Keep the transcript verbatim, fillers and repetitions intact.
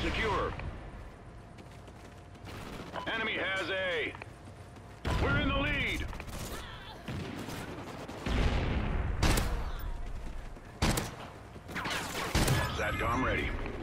secure. Enemy has A. We're in the lead. SATCOM ready.